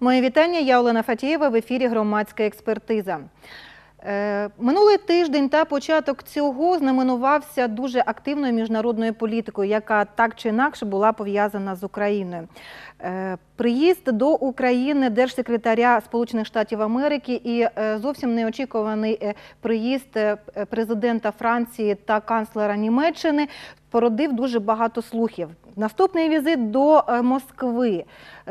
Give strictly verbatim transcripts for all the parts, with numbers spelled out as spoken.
Моє вітання, я Олена Фатєєва, в ефірі «Громадська експертиза». Минулий тиждень та початок цього знаменувався дуже активною міжнародною політикою, яка так чи інакше була пов'язана з Україною. Приїзд до України держсекретаря Сполучених Штатів Америки і зовсім неочікуваний приїзд президента Франції та канцлера Німеччини породив дуже багато слухів. Наступний візит до Москви.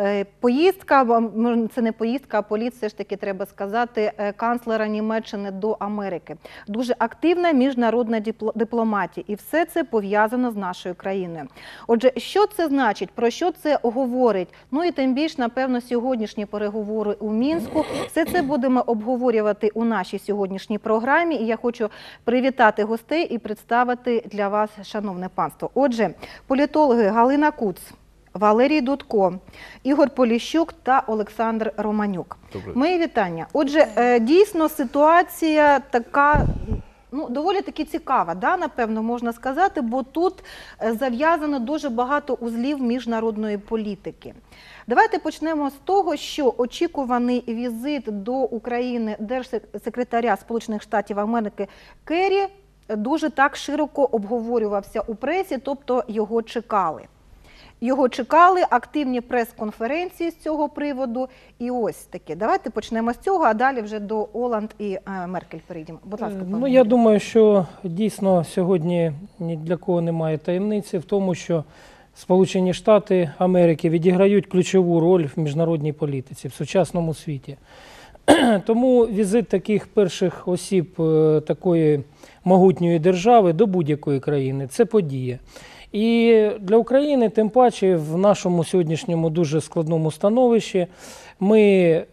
Поїздка, це не поїздка, а політ, все ж таки треба сказати, канцлера Німеччини до Америки. Дуже активна міжнародна дипломатія. І все це пов'язано з нашою країною. Отже, що це значить? Про що це говорить? Ну і тим більш, напевно, сьогоднішні переговори у Мінську. Все це будемо обговорювати у нашій сьогоднішній програмі. І я хочу привітати гостей і представити для вас, шановне панство. Отже, політологи Галина Куц, Валерій Дудко, Ігор Поліщук та Олександр Романюк. Добре. Мої вітання. Отже, дійсно ситуація така, ну, доволі таки цікава, да, напевно, можна сказати, бо тут зав'язано дуже багато узлів міжнародної політики. Давайте почнемо з того, що очікуваний візит до України держсекретаря Сполучених Штатів Америки Керрі дуже так широко обговорювався у пресі, тобто його чекали. Його чекали, активні прес-конференції з цього приводу. І ось таке. Давайте почнемо з цього, а далі вже до Оланд і Меркель перейдемо. Будь ласка, пане. Ну, я думаю, що дійсно сьогодні ні для кого немає таємниці в тому, що Сполучені Штати Америки відіграють ключову роль в міжнародній політиці, в сучасному світі. Тому візит таких перших осіб такої могутньої держави до будь-якої країни – це подія. І для України, тим паче, в нашому сьогоднішньому дуже складному становищі ми е,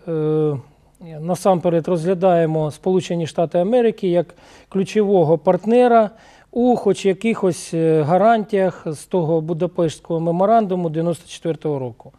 насамперед розглядаємо Сполучені Штати Америки як ключового партнера у хоч якихось гарантіях з того Будапештського меморандуму дев'яносто четвертого року.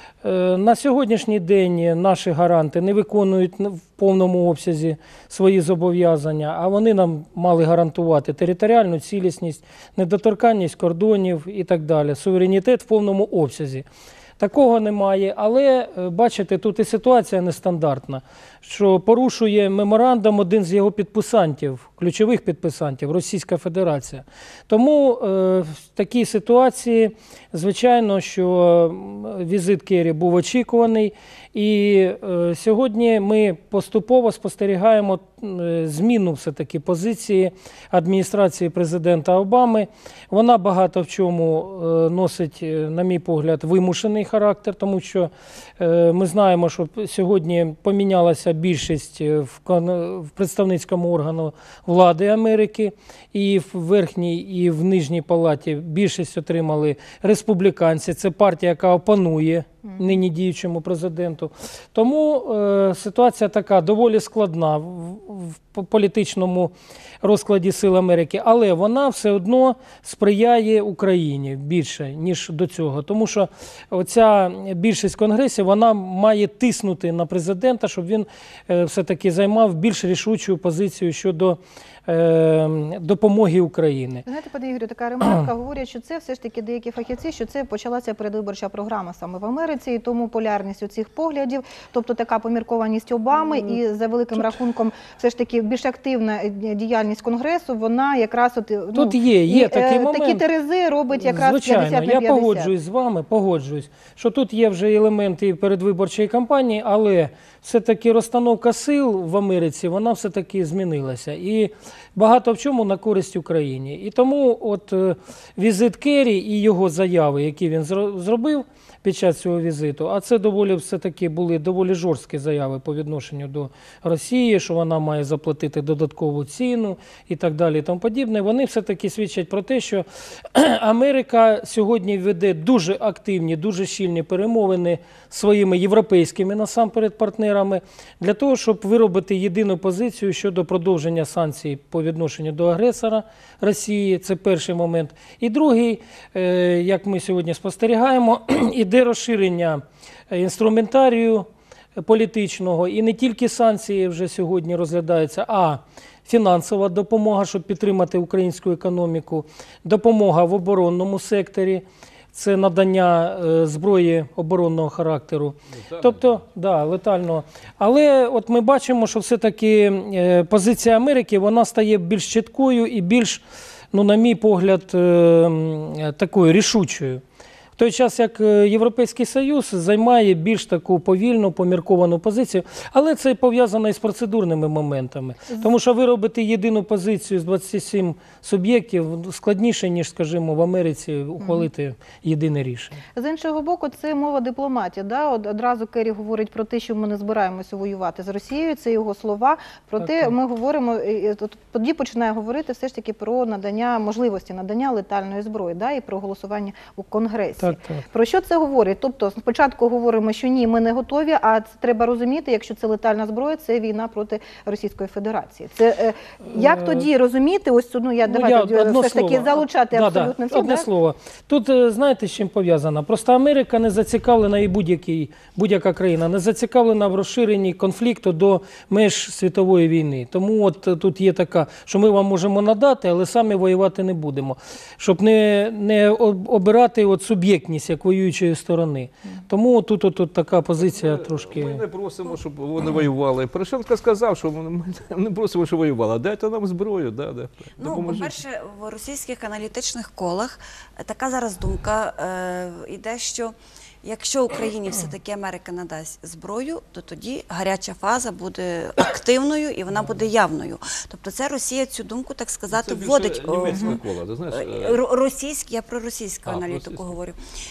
На сьогоднішній день наші гаранти не виконують в повному обсязі свої зобов'язання, а вони нам мали гарантувати територіальну цілісність, недоторканність кордонів і так далі, суверенітет в повному обсязі. Такого немає, але, бачите, тут і ситуація нестандартна, що порушує меморандум один з його підписантів, ключових підписантів, Російська Федерація. Тому е, в такій ситуації, звичайно, що візит Керрі був очікуваний, і е, сьогодні ми поступово спостерігаємо е, зміну все-таки позиції адміністрації президента Обами. Вона багато в чому е, носить, на мій погляд, вимушений характер, тому що е, ми знаємо, що сьогодні помінялася більшість в, в представницькому органу влади Америки, і в верхній, і в нижній палаті більшість отримали республіканці. Це партія, яка опанує нині діючому президенту. Тому е, ситуація така доволі складна в, в політичному розкладі сил Америки, але вона все одно сприяє Україні більше, ніж до цього. Тому що оця більшість конгресів, вона має тиснути на президента, щоб він е, все-таки займав більш рішучу позицію щодо допомоги України. Знаєте, пане Ігорю, така ремарка, говорять, що це все ж таки деякі фахівці, що це почалася передвиборча програма саме в Америці, і тому полярність у цих поглядів, тобто така поміркованість Обами і за великим рахунком все ж таки більш активна діяльність Конгресу, вона якраз от, ну, тут є, є такий момент. Такі терези робить якраз Звичайно, п'ятдесят на п'ятдесят. Я погоджуюсь з вами, погоджуюсь, що тут є вже елементи передвиборчої кампанії, але все-таки розстановка сил в Америці, вона все-таки змінилася. І багато в чому на користь Україні. І тому от е, візит Керрі і його заяви, які він зробив під час цього візиту, а це доволі все-таки були доволі жорсткі заяви по відношенню до Росії, що вона має заплатити додаткову ціну і так далі і тому подібне, вони все-таки свідчать про те, що Америка сьогодні веде дуже активні, дуже щільні перемовини з своїми європейськими насамперед партнерами для того, щоб виробити єдину позицію щодо продовження санкцій по відношенню до агресора Росії. Це перший момент. І другий, як ми сьогодні спостерігаємо, іде розширення інструментарію політичного. І не тільки санкції вже сьогодні розглядаються, а фінансова допомога, щоб підтримати українську економіку, допомога в оборонному секторі. це надання е, зброї оборонного характеру. Тобто, да, летального. Але от ми бачимо, що все-таки е, позиція Америки, вона стає більш чіткою і більш, ну, на мій погляд, е, м, такою рішучою. В той час, як Європейський Союз займає більш таку повільну, помірковану позицію, але це пов'язано із процедурними моментами. Тому що виробити єдину позицію з двадцяти семи суб'єктів складніше, ніж, скажімо, в Америці ухвалити єдине рішення. З іншого боку, це мова дипломатії. Да? Од- Одразу Керрі говорить про те, що ми не збираємося воювати з Росією, це його слова. Проте Так, так. ми говоримо, і от тоді починає говорити все ж таки про надання, можливості надання летальної зброї, да? І про голосування у Конгресі. Так, так. Про що це говорить? Тобто спочатку говоримо, що ні, ми не готові, а це треба розуміти, якщо це летальна зброя, це війна проти Російської Федерації. Це е, як Е, тоді розуміти, ось ну я Ну, давайте я одно все ж таки слово. залучати Да, абсолютно да, всіх. одне да? слово. Тут, е, знаєте, з чим пов'язано? Просто Америка не зацікавлена, і будь-який, будь-яка країна не зацікавлена в розширенні конфлікту до меж світової війни. Тому от е, тут є така, що ми вам можемо надати, але самі воювати не будемо. Щоб не, не об- обирати от суб'єктність як воюючої сторони. Тому тут, тут, тут така позиція трошки... Ми не просимо, щоб вони воювали. Порошенко сказав, що ми не просимо, щоб воювали. Дайте нам зброю, да, да. Ну, допоможіть. по-перше, в російських аналітичних колах така зараз думка е, йде, що якщо Україні все-таки Америка надасть зброю, то тоді гаряча фаза буде активною і вона буде явною. Тобто це Росія цю думку, так сказати, Це більше вводить. німецька Мгм. кола, ти знаєш. Е, е, ро- Російські, я про російську А, аналітику російську. говорю.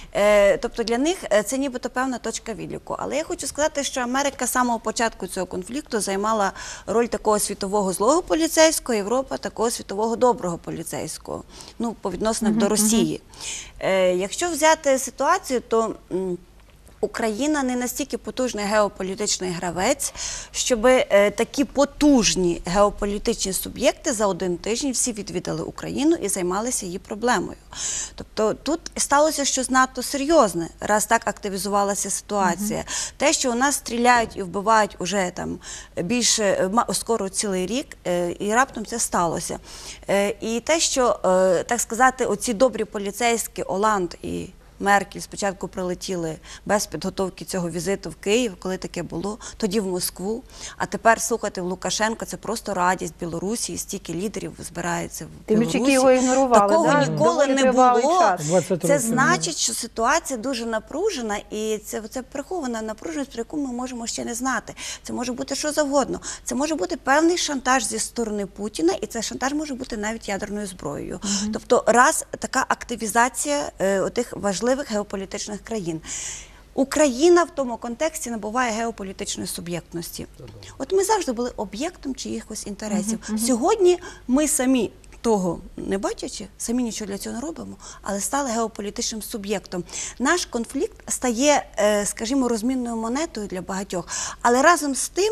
Е, тобто для них е, це нібито певна точка відліку. Але я хочу сказати, що Америка з самого початку цього конфлікту займала роль такого світового злого поліцейського, Європа такого світового доброго поліцейського, ну, по відносинах до Росії. Е, якщо взяти ситуацію, то м, Україна не настільки потужний геополітичний гравець, щоб е, такі потужні геополітичні суб'єкти за один тиждень всі відвідали Україну і займалися її проблемою. Тобто тут сталося щось надто серйозне, раз так активізувалася ситуація. Те, що у нас стріляють і вбивають уже там більше, ма- скоро цілий рік, е, і раптом це сталося. Е, і те, що, е, так сказати, оці добрі поліцейські, Оланд і Меркель спочатку прилетіли без підготовки цього візиту в Київ, коли таке було, тоді в Москву. А тепер слухати в Лукашенка – це просто радість Білорусі, стільки лідерів збирається в Тим Білорусі. більше його ігнорували. Такого да? ніколи Доволі не тривалий було. час. двадцять Це років. значить, що ситуація дуже напружена, і це, це прихована напруженість, про яку ми можемо ще не знати. Це може бути що завгодно. Це може бути певний шантаж зі сторони Путіна, і цей шантаж може бути навіть ядерною зброєю. Тобто раз така активізація е, отих важливих геополітичних країн. Україна в тому контексті набуває геополітичної суб'єктності. От ми завжди були об'єктом чиїхось інтересів. Сьогодні ми самі, того не бачачи, самі нічого для цього не робимо, але стали геополітичним суб'єктом. Наш конфлікт стає, е, скажімо, розмінною монетою для багатьох. Але разом з тим,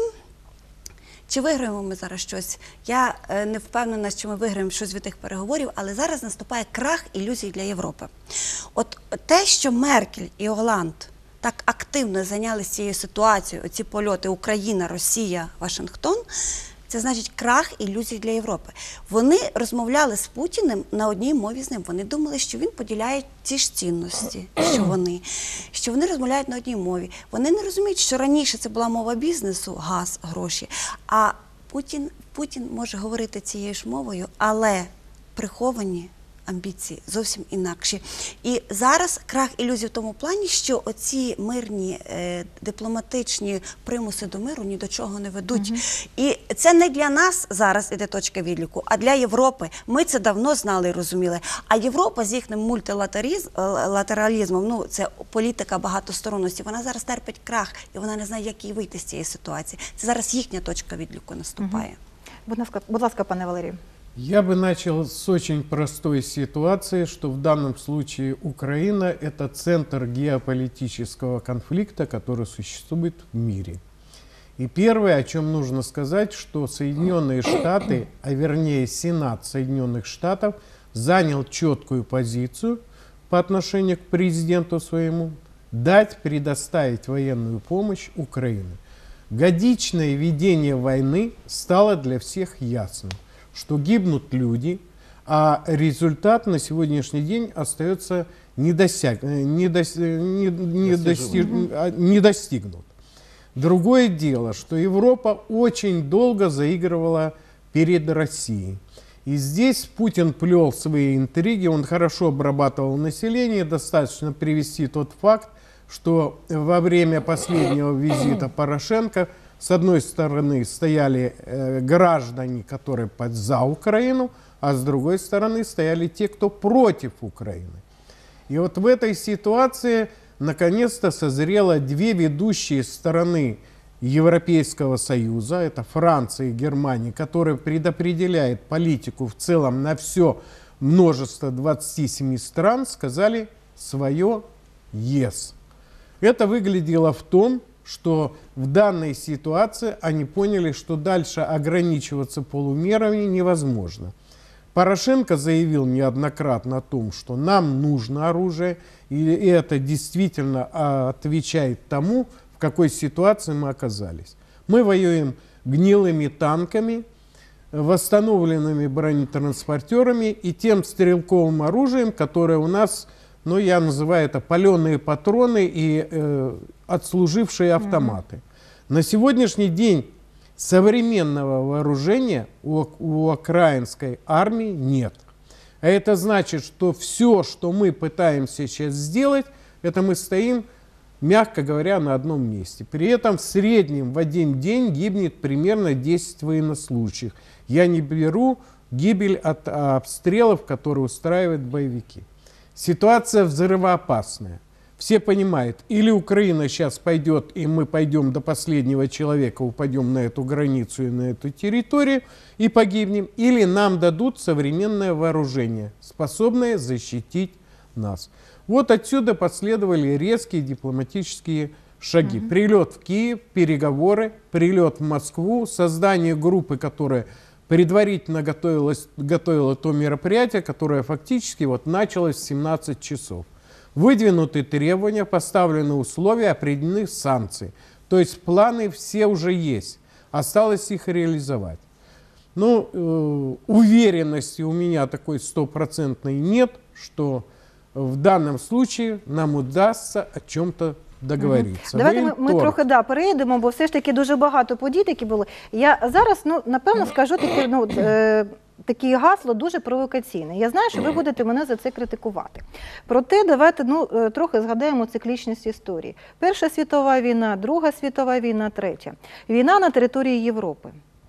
чи виграємо ми зараз щось? Я е, не впевнена, що ми виграємо щось від тих переговорів, але зараз наступає крах ілюзій для Європи. От те, що Меркель і Оланд так активно зайнялися цією ситуацією, оці польоти Україна, Росія, Вашингтон, це значить крах ілюзій для Європи. Вони розмовляли з Путіним на одній мові з ним. Вони думали, що він поділяє ті ж цінності, що вони, що вони розмовляють на одній мові. Вони не розуміють, що раніше це була мова бізнесу, газ, гроші, а Путін, Путін може говорити цією ж мовою, але приховані амбіції зовсім інакші. І зараз крах ілюзій в тому плані, що оці мирні, е, дипломатичні примуси до миру ні до чого не ведуть. І це не для нас зараз іде точка відліку, а для Європи. Ми це давно знали і розуміли. А Європа з їхнім мультилатералізмом, ну це політика багатосторонності, вона зараз терпить крах, і вона не знає, як їй вийти з цієї ситуації. Це зараз їхня точка відліку наступає. Будь ласка, будь ласка, пане Валерію. Я бы начал с очень простой ситуации, что в данном случае Украина – это центр геополитического конфликта, который существует в мире. И первое, о чем нужно сказать, что Соединенные Штаты, а вернее Сенат Соединенных Штатов, занял четкую позицию по отношению к президенту своему – дать, предоставить военную помощь Украине. Годичное ведение войны стало для всех ясным, что гибнут люди, а результат на сегодняшний день остается не, досяг, не, дос, не, не, достиг, не достигнут. Другое дело, что Европа очень долго заигрывала перед Россией. И здесь Путин плел свои интриги, он хорошо обрабатывал население. Достаточно привести тот факт, что во время последнего визита Порошенко с одной стороны стояли э, граждане, которые под, за Украину, а с другой стороны стояли те, кто против Украины. И вот в этой ситуации наконец-то созрело две ведущие стороны Европейского Союза, это Франция и Германия, которые предопределяют политику в целом на все множество двадцати семи стран, сказали свое «ес». Это выглядело в том, что в данной ситуации они поняли, что дальше ограничиваться полумерами невозможно. Порошенко заявил неоднократно о том, что нам нужно оружие, и это действительно отвечает тому, в какой ситуации мы оказались. Мы воюем гнилыми танками, восстановленными бронетранспортерами и тем стрелковым оружием, которое у нас, ну я называю это паленые патроны и э, отслужившие автоматы. Mm-hmm. На сегодняшний день современного вооружения у, у украинской армии нет. А это значит, что все, что мы пытаемся сейчас сделать, это мы стоим, мягко говоря, на одном месте. При этом в среднем в один день гибнет примерно десять военнослужащих. Я не беру гибель от обстрелов, которые устраивают боевики. Ситуация взрывоопасная. Все понимают, или Украина сейчас пойдет, и мы пойдем до последнего человека, упадем на эту границу и на эту территорию и погибнем, или нам дадут современное вооружение, способное защитить нас. Вот отсюда последовали резкие дипломатические шаги. Mm-hmm. Прилет в Киев, переговоры, прилет в Москву, создание группы, которая предварительно готовилась, готовила то мероприятие, которое фактически вот началось в семнадцать часов. Выдвинуты требования, поставлены условия, определены санкции. То есть планы все уже есть. Осталось их реализовать. Ну, э, уверенности у меня такой стопроцентной нет, что в даному случае нам удасться о чому-то договоритися. Давайте ми, ми трохи да, перейдемо, бо все ж таки дуже багато подій такі були. Я зараз, ну, напевно, скажу таке, ну, е, таке гасло дуже провокаційне. Я знаю, що ви будете мене за це критикувати. Проте давайте ну, е, трохи згадаємо циклічність історії. Перша світова війна, Друга світова війна, Третя. Війна на території Європи.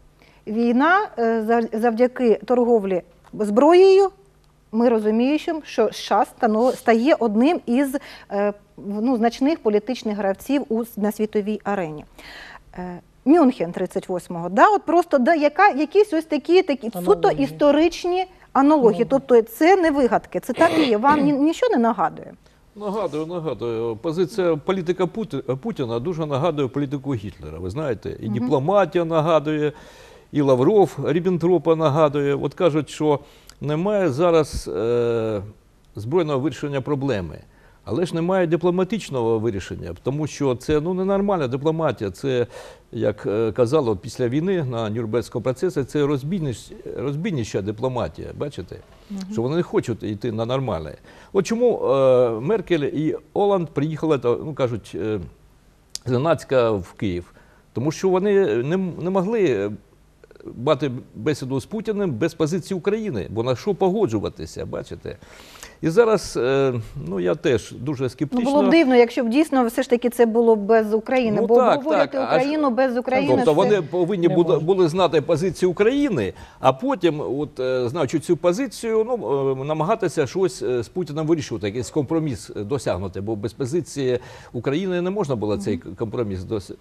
Війна е, завдяки торговлі зброєю. Ми розуміємо, що США стає одним із е, ну, значних політичних гравців у, на світовій арені. Е, Мюнхен тридцять восьмого, да, от просто да, яка, якісь ось такі, такі суто історичні аналогії. Тобто це не вигадки, це так і є. Вам ні, нічого не нагадує? Нагадую, нагадую. Позиція політика Путіна дуже нагадує політику Гітлера. Ви знаєте, і дипломатія нагадує, і Лавров Ріббентропа нагадує. От кажуть, що немає зараз е, збройного вирішення проблеми, але ж немає дипломатичного вирішення, тому що це ну, ненормальна дипломатія. Це, як е, казало після війни на Нюрнберзькому процесі, це розбійніш, розбійнича дипломатія, бачите? Угу. Що вони не хочуть йти на нормальне. От чому е, Меркель і Оланд приїхали, ну кажуть, е, зненацька в Київ? Тому що вони не, не могли мати бесіду з Путіним без позиції України, бо на що погоджуватися, бачите? І зараз, ну, я теж дуже скептично. Ну, було б дивно, якщо б дійсно все ж таки це було без України, ну, бо так, обговорювати так. Україну Аж, без України. Тобто це вони повинні були, були знати позицію України, а потім, от, знаючи цю позицію, ну, намагатися щось з Путіним вирішувати, якийсь компроміс досягнути, бо без позиції України не можна було цей компроміс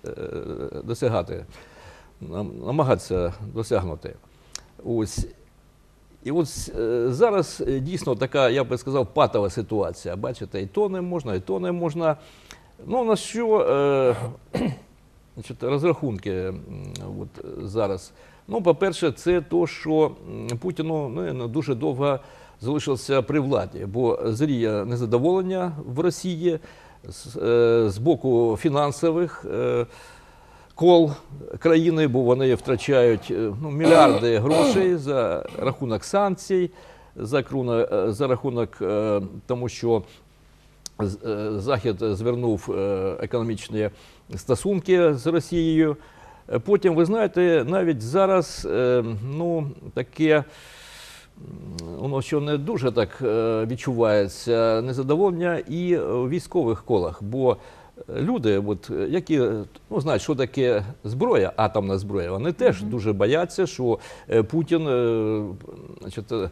досягати. Намагатися досягнути. Ось. І от е, зараз дійсно така, я би сказав, патова ситуація. Бачите, і то не можна, і то не можна. Ну, на що е, значить, розрахунки от, зараз? Ну, по-перше, це то, що Путіну ну, дуже довго залишився при владі, бо зріє незадоволення в Росії з, е, з боку фінансових е, кол країни, бо вони втрачають ну, мільярди грошей за рахунок санкцій, за, за рахунок е, тому, що з- е, Захід звернув е, економічні стосунки з Росією. Е, Потім, ви знаєте, навіть зараз е, ну, таке, м, воно що не дуже так е, відчувається незадоволення і в військових колах. Бо люди, от, які ну, знають, що таке зброя, атомна зброя, вони теж mm-hmm. дуже бояться, що е, Путін е, значить, е,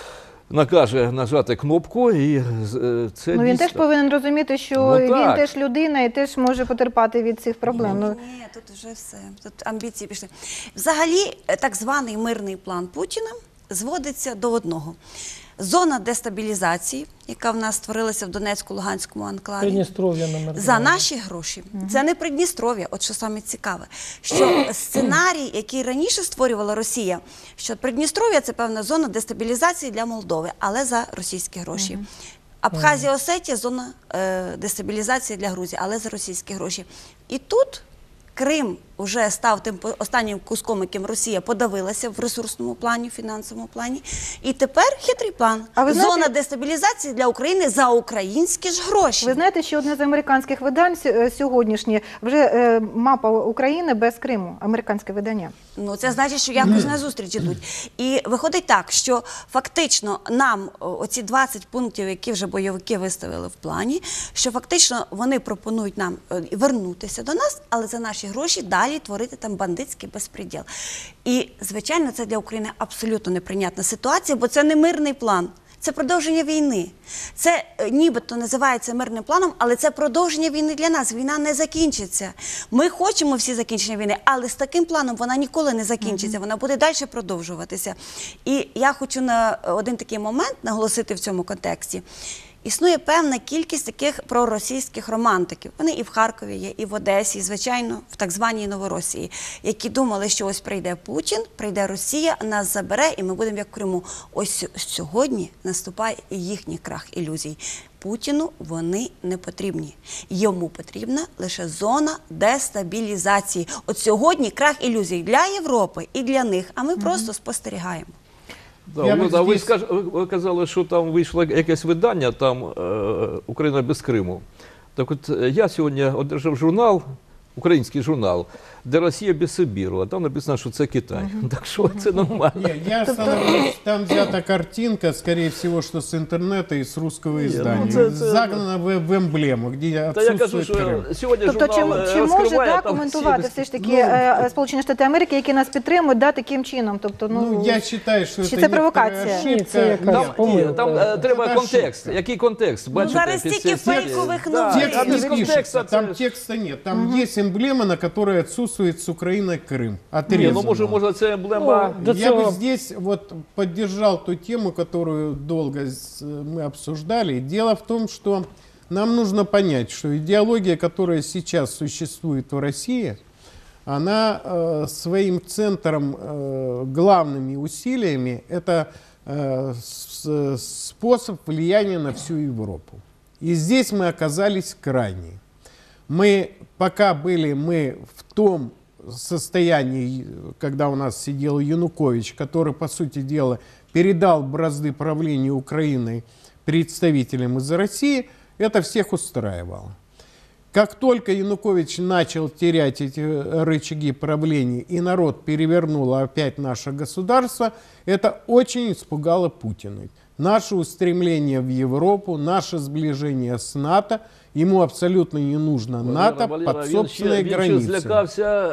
накаже нажати кнопку, і е, це Ну, він дійсно... теж повинен розуміти, що Ну, він так. теж людина і теж може потерпати від цих проблем. Ну, Ні, тут вже все. Тут амбіції пішли. Взагалі, так званий мирний план Путіна зводиться до одного. Зона дестабілізації, яка в нас створилася в Донецьку-Луганському анклаві, Придністров'я номер за два. наші гроші. Це не Придністров'я, от що саме цікаве. Що сценарій, який раніше створювала Росія, що Придністров'я – це певна зона дестабілізації для Молдови, але за російські гроші. Абхазія, Осетія – зона е, дестабілізації для Грузії, але за російські гроші. І тут Крим вже став тим по- останнім куском, яким Росія подавилася в ресурсному плані, в фінансовому плані. І тепер хитрий план. А ви знаєте- Зона дестабілізації для України за українські ж гроші. ви знаєте, що одне з американських видань сь- е, сьогоднішнє вже е, мапа України без Криму, американське видання. Ну, це значить, що якось на зустріч ідуть. І виходить так, що фактично нам о, оці двадцять пунктів, які вже бойовики виставили в плані, що фактично вони пропонують нам е, вернутися до нас, але за наші гроші далі творити там бандитський безпреділ. І, звичайно, це для України абсолютно неприйнятна ситуація, бо це не мирний план. Це продовження війни. Це е, нібито називається мирним планом, але це продовження війни для нас. Війна не закінчиться. Ми хочемо всі закінчення війни, але з таким планом вона ніколи не закінчиться. Вона буде далі продовжуватися. І я хочу на один такий момент наголосити в цьому контексті. Існує певна кількість таких проросійських романтиків. Вони і в Харкові є, і в Одесі, і, звичайно, в так званій Новоросії, які думали, що ось прийде Путін, прийде Росія, нас забере, і ми будемо як в Криму. Ось сьогодні наступає і їхній крах ілюзій. Путіну вони не потрібні. Йому потрібна лише зона дестабілізації. От сьогодні крах ілюзій для Європи і для них, а ми просто спостерігаємо. Да, Я ви, вот а ви, здесь- скаж, ви- ви казали, що там вийшло якесь видання, там е, Україна без Криму. Так от е, я сьогодні одержав журнал, український журнал, де Росія без Сибіру, а там написано, що це Китай. Так що це нормально. Не, я остановлюсь, там взята картинка, скорее всего, что с интернета и с русского издания. ну, це- це- Загнана в, в эмблему, где Та я кажу, отсутствует що Крым. сьогодні Тобто, чи, журнал е, чи може розкриває, да, там коментувати всі все ж таки Ну, е, Сполучені Штати Америки, які нас підтримують, да, таким чином? Тобто, ну, Ну, я считаю, что чи это це провокація? некоторая Ні, це ошибка. якась Там, помилка. ні, там е, треба Це контекст. ошибка. Який контекст? Бачите, зараз під тільки ці- ці- фейкових Да, новин. Текст а без не контексту пишется, це- там текста нет. Там есть эмблема, на которой отсутствует с Украиной Крым. Ні, Отрезано. ну може, може це емблема. Ну, до Я бы цього- здесь вот поддержал ту тему, которую долго с- мы обсуждали. Дело в том, что нам нужно понять, что идеология, которая сейчас существует в России, она э, своим центром, э, главными усилиями, это э, с- способ влияния на всю Европу. И здесь мы оказались крайние. Мы, пока были мы в том состоянии, когда у нас сидел Янукович, который, по сути дела, передал бразды правления Украиной представителям из России, это всех устраивало. Как только Янукович начал терять эти рычаги правления, и народ перевернул опять наше государство, это очень испугало Путина. Наше устремление в Европу, наше сближение с НАТО, ему абсолютно не нужно НАТО Валера, под він собственной ще, він ще границей. злякався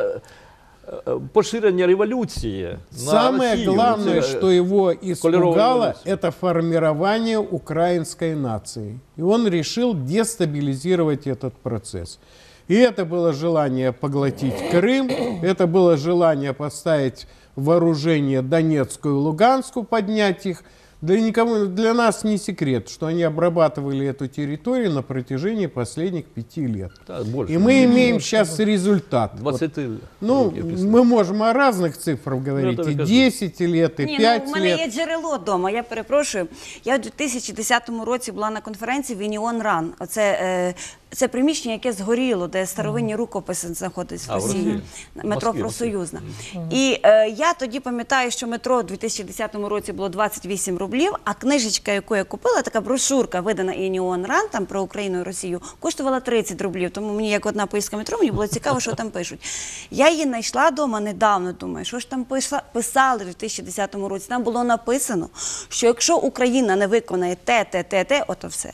е, поширення революції на Самое Росію. главное, Це- что его испугало, революция. это формирование украинской нации. И он решил дестабилизировать этот процесс. И это было желание поглотить Крым, это было желание поставить вооружение Донецкую и Луганскую, поднять их. Для, никому, для нас не секрет, что они обрабатывали эту территорию на протяжении последних пяти лет. Та, більше. И мы имеем сейчас результат. Вот, двадцять ну, років після. мы можем о разных цифрах говорить, это и кажу. десять лет, и Ні, пять ну, в мене лет. є джерело вдома, я перепрошую. Я у дві тисячі десятому році була на конференції в Union Run. Оце е, це приміщення, яке згоріло, де старовинні рукописи знаходяться А, в в Росії, Росії. метро Москві, Профсоюзна. І е, я тоді пам'ятаю, що метро у дві тисячі десятому році було двадцять вісім рублів, а книжечка, яку я купила, така брошурка, видана Ініон Ран, там про Україну і Росію, коштувала тридцять рублів. Тому мені, як одна поїздка метро, мені було цікаво, що там пишуть. Я її знайшла вдома недавно, думаю, що ж там писали в дві тисячі десятому році. Там було написано, що якщо Україна не виконає те, те, те, те, ото все,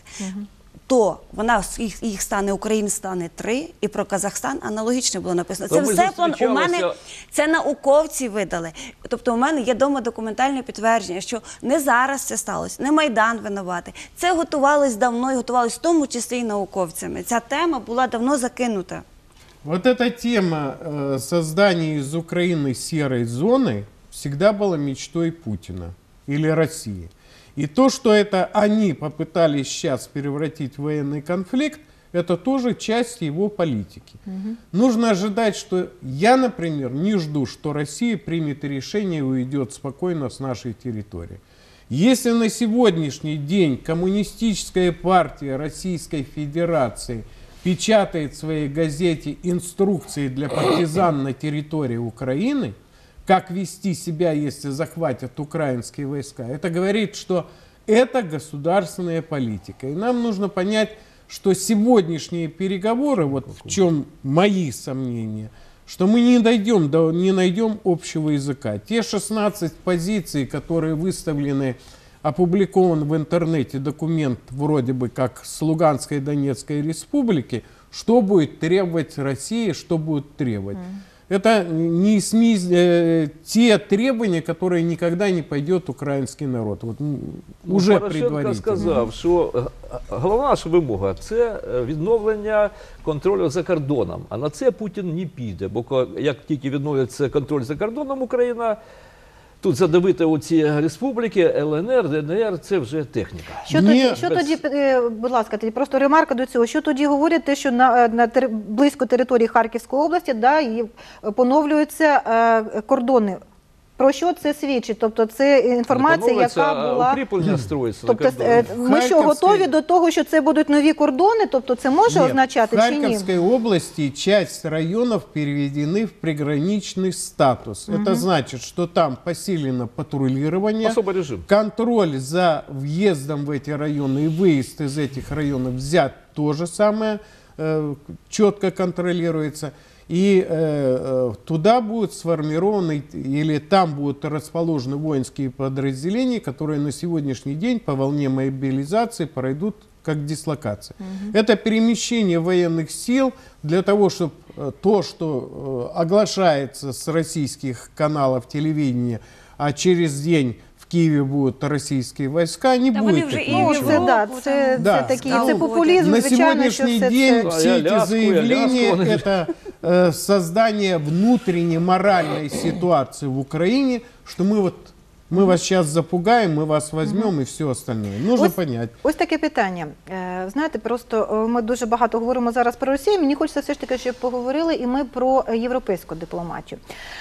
то вона їх, їх стане, України стане три, і про Казахстан аналогічно було написано. Це То ми все план. У мене зустрічалися- це науковці видали. Тобто у мене є вдома документальне підтвердження, що не зараз це сталося, не Майдан винуватий. Це готувалось давно і готувалось в тому числі і науковцями. Ця тема була давно закинута. Вот эта тема э, создания из Украины серой зоны всегда была мечтой Путина или России. И то, что это они попытались сейчас превратить в военный конфликт, это тоже часть его политики. Нужно ожидать, что я, например, не жду, что Россия примет решение и уйдет спокойно с нашей территории. Если на сегодняшний день коммунистическая партия Российской Федерации печатает в своей газете инструкции для партизан на территории Украины, как вести себя, если захватят украинские войска, это говорит, что это государственная политика. И нам нужно понять, что сегодняшние переговоры, вот в чем мои сомнения, что мы не дойдем, до, не найдем общего языка. Те шестнадцать позиций, которые выставлены, опубликован в интернете документ вроде бы как с Луганской и Донецкой республики, что будет требовать Россия, что будет требовать. Это не СМИ, э, те требования, которые никогда не пойдет украинский народ. Вот, м, Ну, уже Порошенко предварительно. сказав, що е, головна наша вимога – це е, відновлення контролю за кордоном. А на це Путін не піде, бо ко- як тільки відновиться контроль за кордоном Україна, тут задавити оці республіки, Л Н Р, Д Н Р – це вже техніка. Що Ні, тоді, що без- тоді, е, будь ласка, тоді просто ремарка до цього. Що тоді говорять, те, що на, на тери- близько території Харківської області, да, і поновлюються е, кордони. Про що це свідчить? Тобто це інформація, Поновиться, яка а була... укріплення строїться Тобто на е, кордоні. ми що, Харківський- готові до того, що це будуть нові кордони? Тобто це може Нет, означати в чи ні? Харьковской области часть районов переведены в приграничный статус. Это значит, что там посилено патрулирование, Особый режим. контроль за въездом в эти районы и выезд из этих районов взят то же самое, э, четко контролируется. И э, э, туда будут сформированы, или там будут расположены воинские подразделения, которые на сегодняшний день по волне мобилизации пройдут как дислокация. Это перемещение военных сил для того, чтобы то, что э, оглашается с российских каналов телевидения, а через день в Киеве будут российские войска, не Та будет вони вже і такого Ну, в ничего. це, да, Європу, це, там. Да. це такий, Та це угодять. популізм, На звичайно, що сегодняшний все день це... А все и эти Аляску, и заявления Аляску. это э, создание внутренней моральной ситуации в Украине, что мы вот мы вас сейчас запугаем, мы вас возьмем и все остальное. Нужно Ось- понять. Ось таке питання. Е, Знаєте, просто е, ми дуже багато говоримо зараз про Росію. Мені хочеться все ж таки, щоб поговорили і ми про е, європейську дипломатію.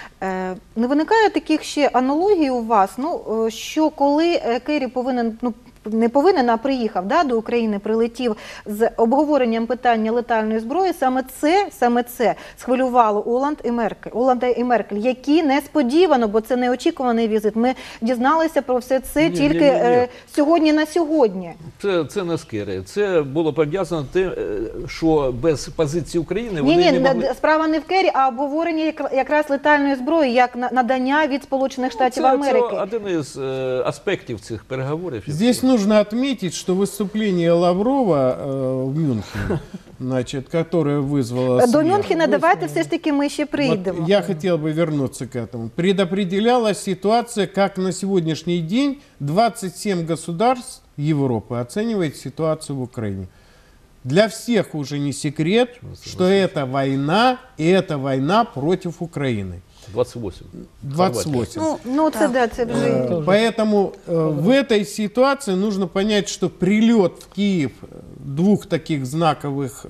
Е, Не виникає таких ще аналогій у вас, ну, е, що коли е, Керрі повинен, ну, не повинен, а приїхав, да, до України, прилетів з обговоренням питання летальної зброї, саме це, саме це схвилювало Оланд і Меркель, Оланда і Меркель, які несподівано, бо це неочікуваний візит. Ми дізналися про все це Ні, тільки ні, ні, ні. е, сьогодні на сьогодні. Це, це не з Керрі. Це було пов'язано тим, е, що без позиції України Ні, вони ні, не могли... справа не в Керрі, а обговорення як- якраз летальної зброї, як на- надання від Сполучених Штатів це, Америки. Це один із е, аспектів цих переговорів. Здесь нужно отметить, что выступление Лаврова э, в Мюнхене, значит, которое вызвало До смех, Мюнхена давайте все ж таки ми ще прийдемо. Вот я хотел бы вернуться к этому. Предопределяла ситуация, как на сегодняшний день двадцать семь государств Европы оценивает ситуацию в Украине. Для всех уже не секрет, что это война, и это война против Украины. двадцять вісім. двадцать восемь. Ну, Ну, це так. да, це вже... Э, Поэтому э, в этой ситуации нужно понять, что прилет в Киев двух таких знаковых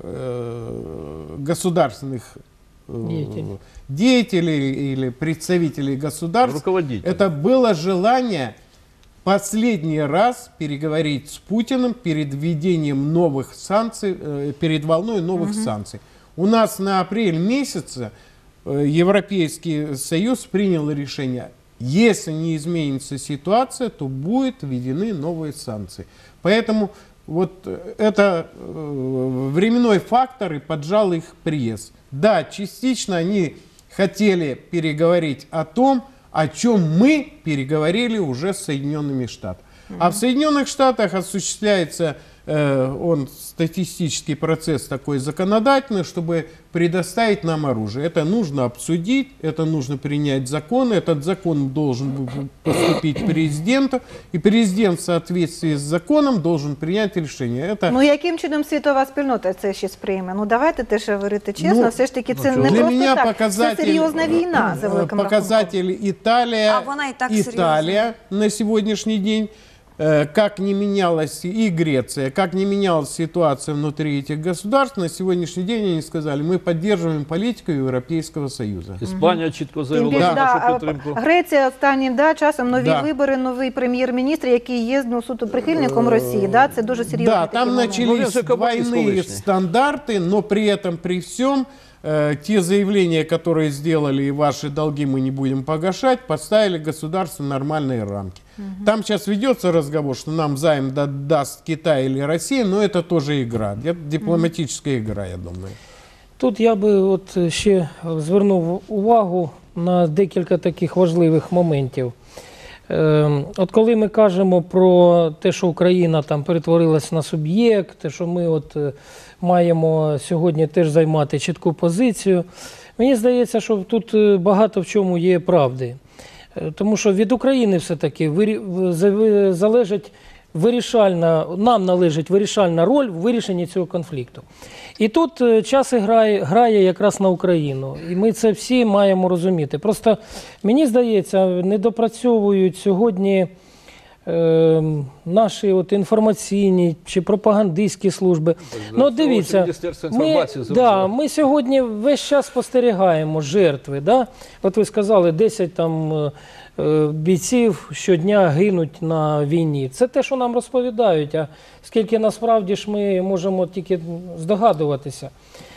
э, государственных э, Деятелей. деятелей или представителей государств, Руководитель. это было желание последний раз переговорить с Путиным перед введением новых санкций, э, перед волной новых санкций. У нас на апрель месяце э, Европейский Союз принял решение, если не изменится ситуация, то будут введены новые санкции. Поэтому вот это э, временной фактор и поджал их пресс. Да, частично они хотели переговорить о том, о чем мы переговорили уже с Соединенными Штатами. Mm-hmm. А в Соединенных Штатах осуществляется э, он статистический процесс такой законодательный, чтобы предоставить нам оружие. Это нужно обсудить, это нужно принять закон, этот закон должен поступить президенту, и президент в соответствии с законом должен принять решение. Это... Ну, яким чином світова спільнота це ще сприйме? Ну, давайте теж говорити чесно, Ну, все ж таки це ну, не Для просто меня так, показатель, це серйозна війна, за э, великим показатель Италия, А вона и так Италия на сегодняшний день, э, как не менялась и Греция, как не менялась ситуация внутри этих государств, на сегодняшний день они сказали, мы поддерживаем политику Европейского Союза. Іспанія чітко Тим заявила більше, за да, нашу а, підтримку. Греція останнім да, часом нові Да. вибори, новий прем'єр-міністр, який є ну, суто прихильником Росії. Да, це дуже серйозний Да, такий там момент. начались Ну, это кабаки двойные склочные. стандарты, но при этом, при всем, э, те заявления, которые сделали, и ваши долги мы не будем погашать, поставили государству нормальные рамки. Там сейчас ведется разговор, что нам займ да- даст Китай или Россия, но это тоже игра, это дипломатическая игра, я думаю. Тут я би от ще звернув увагу на декілька таких важливих моментів. Е, От коли ми кажемо про те, що Україна там перетворилась на суб'єкт, те, що ми от е, маємо сьогодні теж займати чітку позицію, мені здається, що тут е, багато в чому є правди. Е, Тому що від України все-таки вирі- за- залежить вирішальна, нам належить вирішальна роль в вирішенні цього конфлікту. І тут е, час грає, грає якраз на Україну. І ми це всі маємо розуміти. Просто, мені здається, недопрацьовують сьогодні е, наші от інформаційні чи пропагандистські служби. Ну, от дивіться, Міністерство ми, інформації да, зробило. ми сьогодні весь час спостерігаємо жертви. Да? От ви сказали, десять там е, е, бійців щодня гинуть на війні. Це те, що нам розповідають, а скільки насправді ж ми можемо тільки здогадуватися.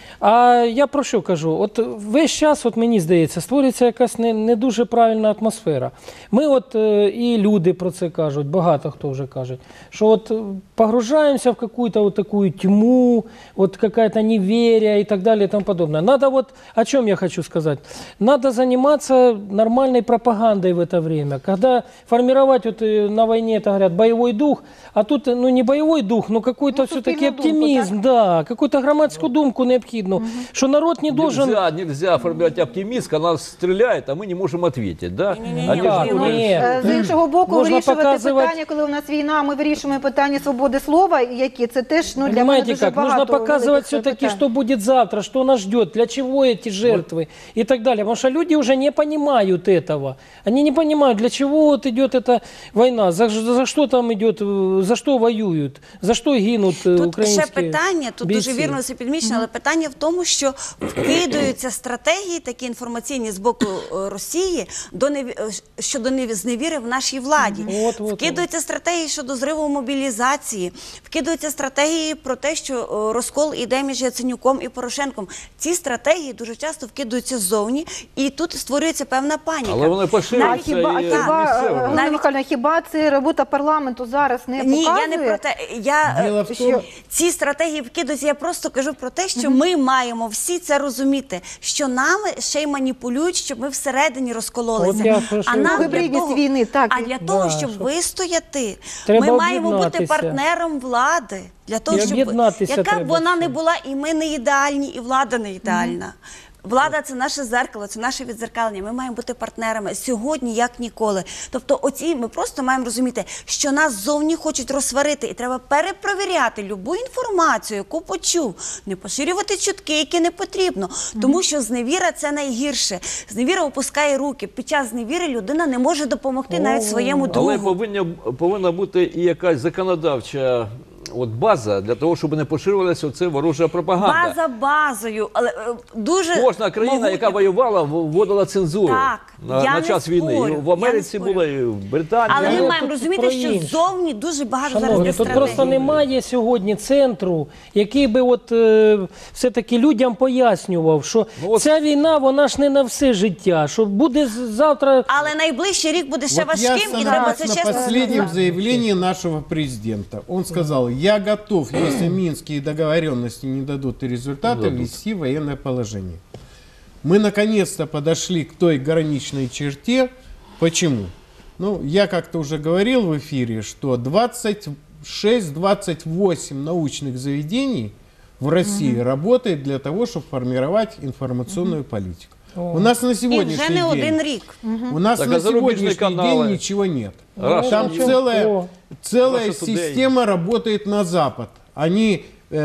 А я про що кажу? От весь час, от мені здається, створюється якась не, не дуже правильна атмосфера. Ми от е, і люди про це кажуть, багато хто вже каже, що от е, погружаемся в какую-то вот такую тьму, вот какая-то неверие и так далее и тому подобное. Надо вот, о чем я хочу сказать, надо заниматься нормальной пропагандой в это время, когда формировать вот э, на войне, это говорят, боевой дух, а тут, ну не боевой дух, но какой-то Ну, все-таки суспільну думку, оптимизм, да, какую-то громадскую думку необходимо, что народ не должен... Нельзя, нельзя формировать оптимизм, когда нас стреляют, а мы не можем ответить, да? Не-не-не, Они Да, же ну, говорят, ні. Е, З іншого боку, Можна вирішувати показувати- питання, коли у нас війна, ми вирішуємо питання свободи слова, які це теж ну, для мене Понимаете дуже как? багато Нужно показывать великих все-таки, питань. что будет завтра, что нас ждет, для чего эти жертвы и так далее. Потому что люди уже не понимают этого. Они не понимают, для чего вот идет эта война, за, за что там идет, э, за что воюют, за что гинут э, Тут украинские ще питання, тут бійці. дуже вірно все підмічено, але питання в тому, що вкидаються стратегії такі інформаційні з боку е, Росії до неві... е, щодо неві- зневіри в нашій владі. От, от, Вкидаються стратегії щодо зриву мобілізації, вкидаються стратегії про те, що е, розкол іде між Яценюком і Порошенком. Ці стратегії дуже часто вкидаються ззовні, і тут створюється певна паніка. але вони А поширюються хіба, і хіба, е, місцевими. Галина Навіть- Михайлівна, хіба це робота парламенту зараз не Ні, показує? я не про те. Я Діло е, в що тому- ці стратегії вкидаються. Я просто кажу про те, що ми маємо всі це розуміти, що нами ще й маніпулюють, щоб ми всередині розкололися. От я про що а й нам кажу. для Гібридність того, війни, так. а для того, Да, щоб щоб- вистояти, Треба ми маємо бути об'єднатися. партнером влади. Для того, І щоб об'єднатися яка б треба вона не всім. була, і ми не ідеальні, і влада не ідеальна. Влада – це наше зеркало, це наше відзеркалення. Ми маємо бути партнерами сьогодні, як ніколи. Тобто оці ми просто маємо розуміти, що нас ззовні хочуть розсварити, і треба перепровіряти любу інформацію, яку почув. Не поширювати чутки, які не потрібно. Тому що зневіра – це найгірше. Зневіра опускає руки. Під час зневіри людина не може допомогти навіть своєму Але другу. повинна, повинна бути і якась законодавча от база для того, щоб не поширювалася оце ворожа пропаганда. База базою, але е, дуже Кожна країна, могутня. яка воювала, вводила цензуру Так, на, я на не час спорю, війни. І в я не Америці спорю. була, і в Британії. Але ми Але маємо тут розуміти, про що інше. ззовні дуже багато Шановні, зараз тут є просто стратегій. немає сьогодні центру, який би от, е, все-таки людям пояснював, що Ну, от- ця війна, вона ж не на все життя, що буде з- завтра... Але найближчий рік буде ще Вот я важким, і треба це остановлюсь на чесно последнем сказати. заявлении нашего президента. Он сказал, я готов, если минские договоренности не дадут результата, дадут. ввести военное положение. Мы наконец-то подошли к той граничной черте. Почему? Ну, я как-то уже говорил в эфире, что двадцать шесть двадцать восемь научных заведений в России работает для того, чтобы формировать информационную политику. У нас на І сегодняшний вже не один день... рік. У нас Так, на а зарубежные сегодняшний каналы? день ничего нет. Russia Там Today. целая, О. целая Russia Today. система работает на Запад. Они,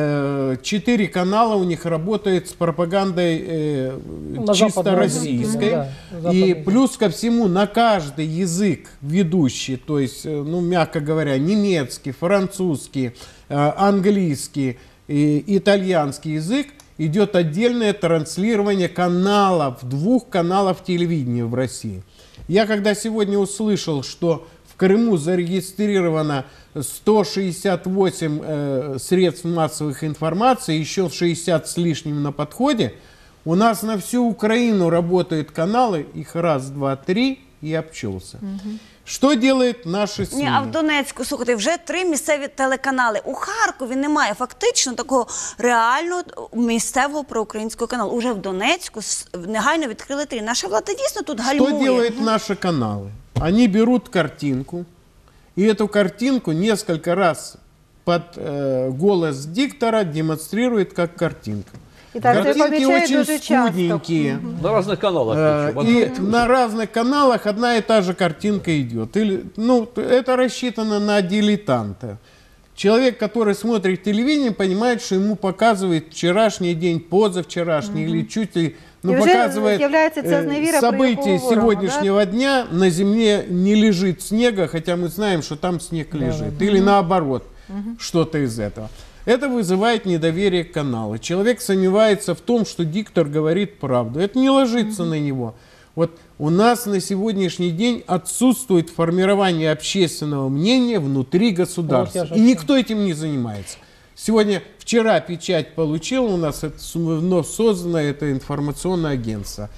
э, четыре канала у них работают с пропагандой э, На чисто западном российской. языке, да, И западный плюс ко всему на каждый язык ведущий, то есть, э, ну, мягко говоря, немецкий, французский, э, английский, и итальянский язык, идет отдельное транслирование каналов, двух каналов телевидения в России. Я когда сегодня услышал, что в Крыму зарегистрировано сто шестьдесят восемь э, средств массовых информации, еще шестьдесят с лишним на подходе, у нас на всю Украину работают каналы, их раз, два, три, и обчелся. Что делает наши СМИ? Ні, а в Донецьку, слухайте, вже три місцеві телеканали. У Харкові немає фактично такого реального місцевого проукраїнського каналу. Уже в Донецьку с- негайно відкрили три. Наша влада дійсно тут Что гальмує. делают наши каналы? Они берут картинку, и эту картинку несколько раз под э, голос диктора демонстрирует как картинка. І так, це Картинки помічають очень дуже часто. скудненькие. На різних каналах. Э, причому. И на разных каналах одна и та же картинка идет. Или, ну, т- это рассчитано на дилетанта. Человек, который смотрит телевидение, понимает, что ему показывает вчерашний день, позавчерашний или чуть ли, ну, И уже показывает является це зневіра про события якого ворога, сегодняшнего дня. На земле не лежит снега, хотя мы знаем, что там снег лежит. Или наоборот, что-то из этого. Это вызывает недоверие к каналу. Человек сомневается в том, что диктор говорит правду. Это не ложится на него. Вот у нас на сегодняшний день отсутствует формирование общественного мнения внутри государства. Вот я же И о чем. никто этим не занимается. Сегодня, вчера печать получил у нас это вновь созданное это информационное агентство.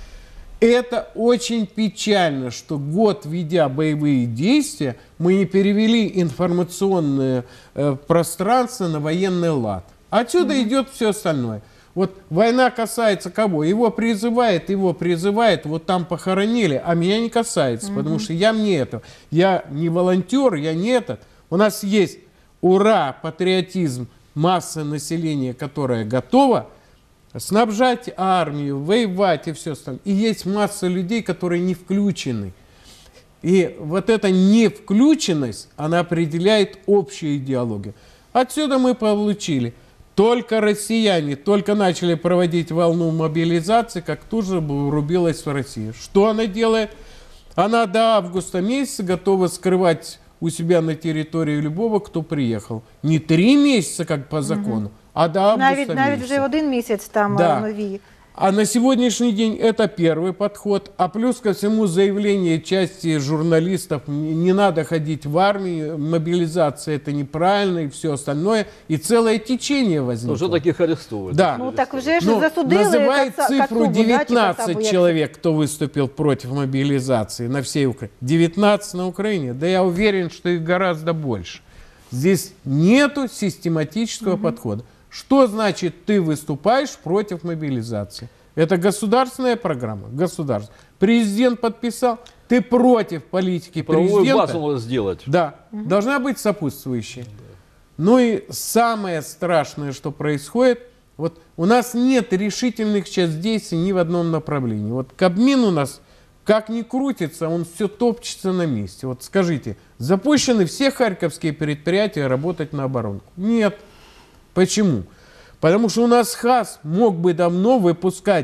Это очень печально, что год, ведя боевые действия, мы не перевели информационное э, пространство на военный лад. Отсюда идет все остальное. Вот война касается кого? Его призывает, его призывает, вот там похоронили, а меня не касается, потому что я не это. Я не волонтер, я не этот. У нас есть ура, патриотизм, масса населения, которая готова снабжать армию, воевать и все остальное. И есть масса людей, которые не включены. И вот эта невключенность, она определяет общую идеологию. Отсюда мы получили. Только россияне только начали проводить волну мобилизации, как тут же врубилась в Россию. Что она делает? Она до августа месяца готова скрывать у себя на территории любого, кто приехал. Не три месяца, как по закону, а до августа Навіть, навіть месяца. вже один місяць там Да. е, нові. А на сегодняшний день это первый подход. А плюс ко всему заявление части журналистов, не не надо ходить в армию, мобилизация это неправильно и все остальное. И целое течение Ну, возникло. що таких арестовують? Да. Ну так вже ж Ну, засудили называет Каца- цифру Кацубу, да, чи девятнадцать Кацабу, як человек, кто выступил против мобилизации на всей Украине. девятнадцать на Украине. Да я уверен, что их гораздо больше. Здесь нету систематического подхода. Что значит ты выступаешь против мобилизации? Это государственная программа. Государство. Президент подписал. Ты против политики Правовую президента. базу надо сделать. Да, должна быть сопутствующая. Ну и самое страшное, что происходит, вот у нас нет решительных сейчас действий ни в одном направлении. Вот Кабмин у нас, как ни крутится, он все топчется на месте. Вот скажите, запущены все харьковские предприятия работать на оборонку? Нет. Почему? Потому что у нас ХАС мог бы давно выпускать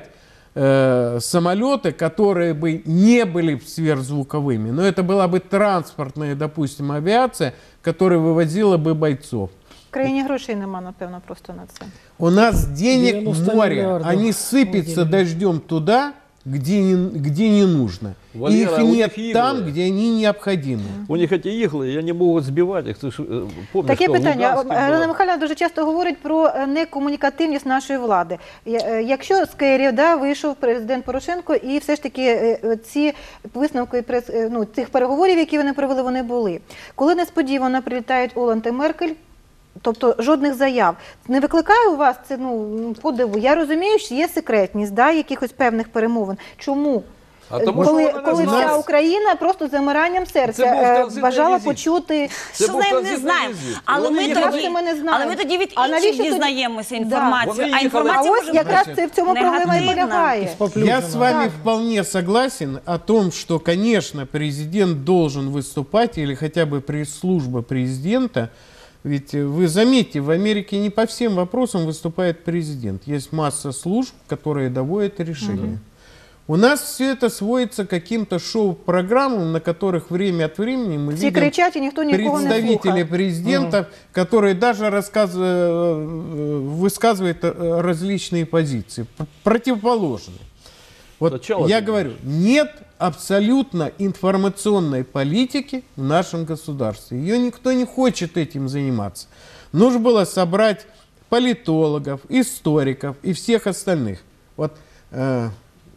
э, самолеты, которые бы не были сверхзвуковыми, но это была бы транспортная, допустим, авиация, которая вывозила бы бойцов. країні грошей нема, напевно, просто на це. У нас денег девяносто море, миллиардов они сыпятся выделили. дождем туда, где не, где не нужно. Валера, Их у них нет игры. там, где они необходимы. У них эти иглы, я не могу сбивать их. Ты ж, э, помнишь, Таке что в питання. Луганську Галина было? Михайлівна дуже часто говорить про е, некомунікативність нашої влади. Я- е, Якщо з Києва, да, вийшов президент Порошенко, і все ж таки е, е, ці висновки прес- е, ну, цих переговорів, які вони провели, вони були. Коли несподівано прилітають Оланд і Меркель, тобто жодних заяв, не викликає у вас це ну, подиву? Я розумію, що є секретність, да, якихось певних перемовин. Чому? А тому, коли що вона не коли знає. вся Україна просто замиранням серця Це був е, транзитний бажала візит. почути. Це Що був знаємо, не транзитний знаємо. візит. Але Вони ми їхали- тоді, Як це ми не знаємо? але ми тоді від А навіщо інших тоді- дізнаємося Да. інформацію, Вони а їхали- інформація А може ось якраз бути це в цьому проблема і негативна. полягає. Я с вами Так. вполне согласен о том, что, конечно, президент должен выступать, или хотя бы пресс-служба президента. Ведь э, вы заметьте, в Америке не по всем вопросам выступает президент. Есть масса служб, которые доводят решения. У нас все это сводится к каким-то шоу-программам, на которых время от времени мы Всі видим кричать, і ніхто нікого не представители слухає. президента, которые даже рассказывают, э, высказывают э, различные позиции, п- противоположные. Вот Сначала я ты говорю, нет абсолютно информационной политики в нашем государстве. Ее никто не хочет этим заниматься. Нужно было собрать политологов, историков и всех остальных. Вот э,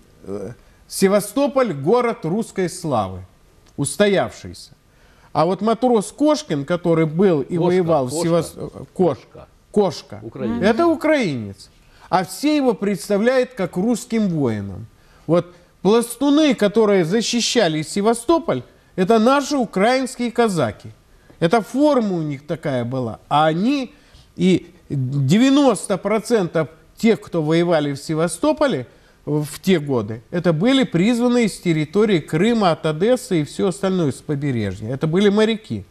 э, Севастополь – город русской славы, устоявшийся. А вот матрос Кошкин, который был и Кошка, воевал в кошка. Севастополе, Кошка. Кошка, Украинец. это украинец. А все его представляют как русским воином. Вот пластуны, которые защищали Севастополь, это наши украинские казаки. Это форма у них такая была. А они и девяносто процентов тех, кто воевали в Севастополе в те годы, это были призванные с территории Крыма, от Одессы и все остальное с побережья. Это были моряки.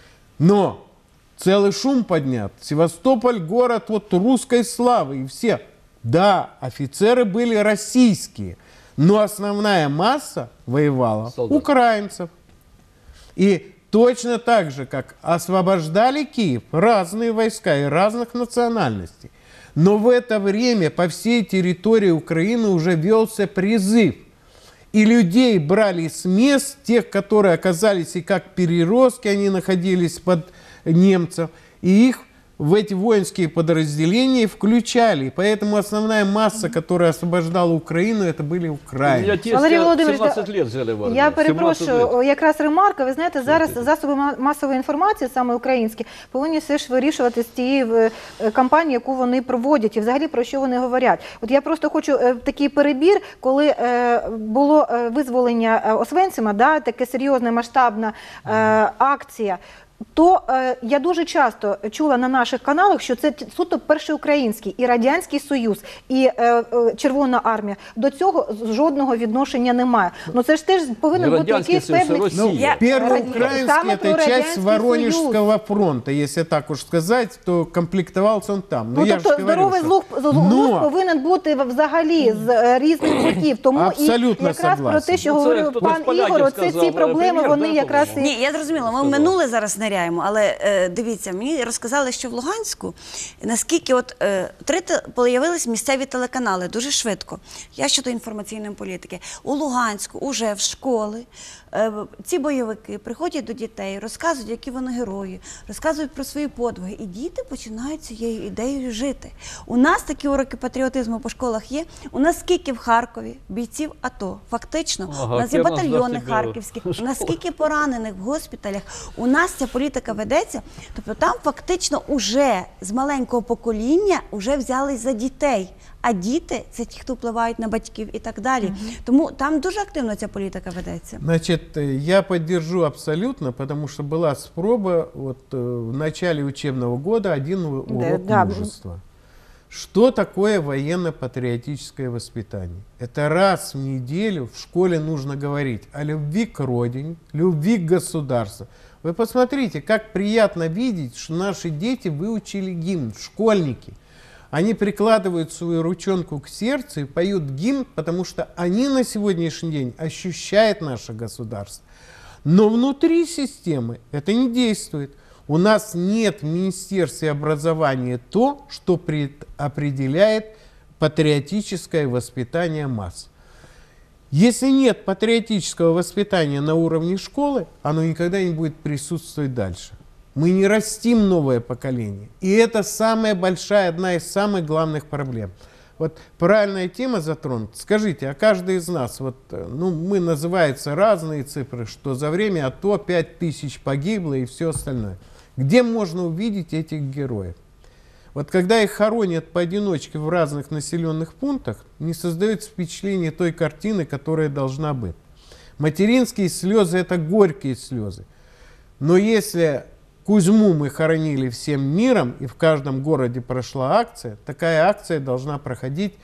Но целый шум поднят. Севастополь город вот русской славы. И все. Да, офицеры были российские. Но основная масса воевала Солдат. украинцев. И точно так же, как освобождали Киев разные войска и разных национальностей. Но в это время по всей территории Украины уже велся призыв. И людей брали с мест, тех, которые оказались и как переростки, они находились под немцев, и их в эти воинские подразделения включали. И поэтому основная масса, которая освобождала Украину, это были У меня украинцы. тесть Валерій Володимирович, семнадцать лет взяли в армию. Я семнадцать перепрошую, лет. о, якраз ремарка. Ви знаєте, зараз засоби ма- масової інформації, саме українські, повинні все ж вирішувати з тієї е, кампанії, яку вони проводять, і взагалі про що вони говорять. От я просто хочу е, такий перебір, коли е, було е, визволення е, Освенцима, да, таке серйозна масштабна е, акція. То е, я дуже часто чула на наших каналах, що це т- суто першоукраїнський і Радянський Союз, і е, е, Червона армія. До цього з- жодного відношення немає. Ну це ж теж повинен Не бути Радянський якийсь Союз, а певний... Росія. Ну, Я- Первоукраинский Самый это часть Радянский Воронежского фронта, если так уж сказать, то комплектовался он там. Но Ну, я же тобто говорю, здоровий что- злук, злук Но повинен бути взагалі з е, різних боків. Тому Абсолютно і якраз согласен. про те, що Ну, це говорив хтось пан з поляків Ігор, це ці сказав, проблеми, прем'єр, вони да, якраз і... по-моєму? Ні, я зрозуміла, ми в Сказав. минуле зараз ниряємо, але е, дивіться, мені розказали, що в Луганську, наскільки от е, три те- появились місцеві телеканали дуже швидко. Я щодо інформаційної політики. У Луганську уже в школи е, ці бойовики приходять до дітей, розказують, які вони герої, розказують про свої подвиги, і діти починають цією ідеєю жити. У нас такі уроки патріотизму по школах є. У нас скільки в Харкові бійців АТО? Фактично, Ага, у нас є Кернес батальйони дасть тебе харківські, у нас школа. скільки поранених в госпіталях. У нас ця політика ведеться. Тобто там фактично уже з маленького покоління вже взялись за дітей. А діти це ті, хто впливають на батьків і так далі. Тому там дуже активно ця політика ведеться. Значит, э, я поддержу абсолютно, потому что была спроба вот, э, в начале учебного года один у- Да, урок да. мужества. Что такое военно-патриотическое воспитание? Это раз в неделю в школе нужно говорить о любви к родине, любви к государству. Вы посмотрите, как приятно видеть, что наши дети выучили гимн, школьники. Они прикладывают свою ручонку к сердцу и поют гимн, потому что они на сегодняшний день ощущают наше государство. Но внутри системы это не действует. У нас нет в Министерстве образования то, что пред- определяет патриотическое воспитание масс. Если нет патриотического воспитания на уровне школы, оно никогда не будет присутствовать дальше. Мы не растим новое поколение. И это самая большая, одна из самых главных проблем. Вот правильная тема затронута. Скажите, а каждый из нас, вот, ну, мы называются разные цифры, что за время АТО пять тысяч погибло и все остальное. Где можно увидеть этих героев? Вот когда их хоронят поодиночке в разных населенных пунктах, не создается впечатление той картины, которая должна быть. Материнские слезы – это горькие слезы. Но если Кузьму мы хоронили всем миром, и в каждом городе прошла акция, такая акция должна проходить,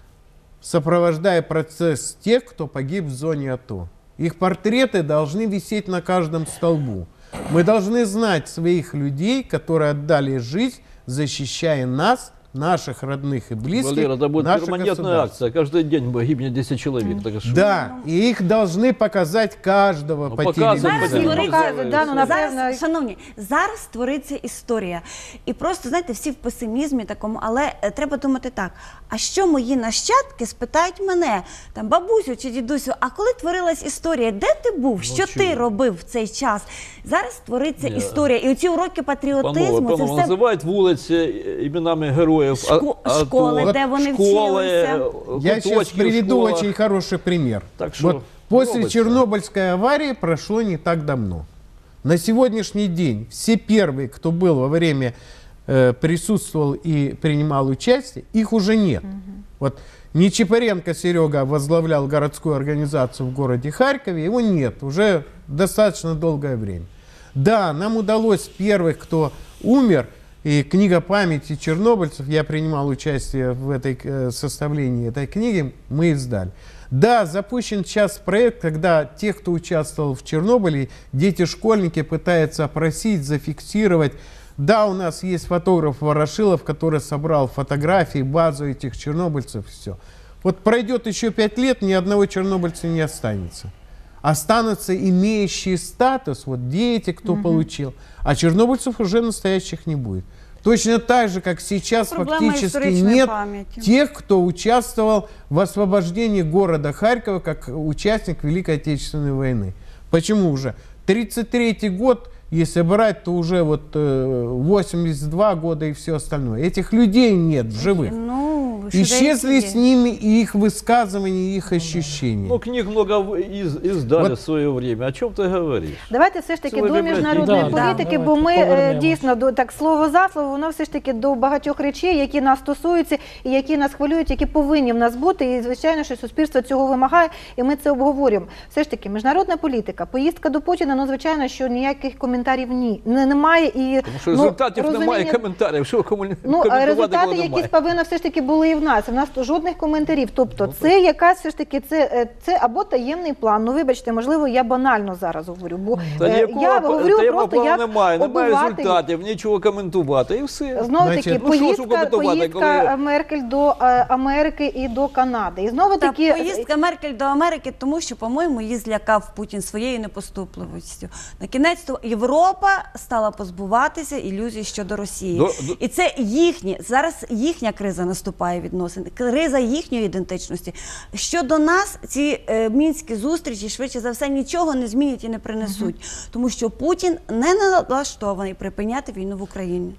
сопровождая процесс тех, кто погиб в зоне АТО. Их портреты должны висеть на каждом столбу. Мы должны знать своих людей, которые отдали жизнь, защищая нас, наших родных и близких, Валера, это будет наше перманентная государство. акция. Каждый день гибнет десять человек. Так что- Да, и их должны показать каждого Ну, по показывать, телевизору. Зараз да. створиться- Показують, да, ну, напевно, Зараз, шановні, зараз створиться історія. І просто, знаєте, всі в песимізмі такому, але е, треба думати так, а що мої нащадки спитають мене, там, бабусю чи дідусю, а коли творилась історія, де ти був, що ти чого? робив в цей час? Зараз створиться Ні. історія. І оці уроки патріотизму, Панове, це панове, все... називають вулиці іменами героїв. Шко- а- школи, АТО, де вони школи, вчилися. Я сейчас гурточки в приведу школах. очень хороший пример. Так что вот после робится. Чернобыльской аварии прошло не так давно. На сегодняшний день все первые, кто был во время, э, присутствовал и принимал участие, их уже нет. Вот Нечипаренко Серега возглавлял городскую организацию в городе Харькове, его нет уже достаточно долгое время. Да, нам удалось первых, кто умер, и книга памяти чернобыльцев, я принимал участие в этой э, составлении этой книги, мы издали. Да, запущен сейчас проект, когда тех, кто участвовал в Чернобыле, дети-школьники пытаются опросить, зафиксировать. Да, у нас есть фотограф Ворошилов, который собрал фотографии, базу этих чернобыльцев, все. Вот пройдет еще пять лет, ни одного чернобыльца не останется. Останутся имеющие статус, вот дети, кто получил, а чернобыльцев уже настоящих не будет. Точно так же, как сейчас Проблема фактически историчной нет памяти. тех, кто участвовал в освобождении города Харькова как участник Великой Отечественной войны. Почему уже? тридцать третий год, если брать, то уже вот э, восемьдесят два года и все остальное. Этих людей нет в живых. Ну, Исчезли шедевры. с ними и их высказывания, и их ощущения. Ну, книг много в- из, издали Вот. в свое время. О чем ты говоришь? Давайте все ж таки Це ви до виберете. міжнародної Да, політики, да, бо ми давайте е, повернемось. дійсно до так слово за слово, воно все ж таки до багатьох речей, які нас стосуються і які нас хвилюють, які повинні в нас бути. І звичайно, що суспільство цього вимагає, і ми це обговорюємо. Все ж таки, міжнародна політика, поїздка до Путіна, ну звичайно, що ніяких коментарів ні не немає. І Тому що ну, результатів немає, розуміння- коментарів. Що кому Ну, а коментувати, результати коли якісь немає? повинні все ж таки були і в нас. У нас то жодних коментарів. Тобто Ну, це якась все ж таки, це, е, це або таємний план. Ну, вибачте, можливо, я банально зараз говорю. Бо Та е, ніякого я па- говорю таємного просто плану як немає, немає обиватель. результатів, нічого коментувати і все. Знову Значить, таки, ну, що ж поїздка, коментувати, поїздка коли- Меркель до е, Америки і до Канади. І знову Та таки, поїздка Меркель до Америки, тому що, по-моєму, її злякав Путін своєю непоступливістю. На кінець то Європа стала позбуватися ілюзій щодо Росії. До- до- І це їхні, зараз їхня криза наступає відносин, криза їхньої ідентичності. Щодо нас, ці е, мінські зустрічі, швидше за все, нічого не змінять і не принесуть. Тому що Путін не налаштований припиняти війну в Україні.